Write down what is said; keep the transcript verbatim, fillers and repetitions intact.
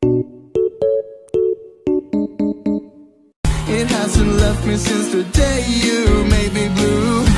It hasn't left me since the day you made me blue.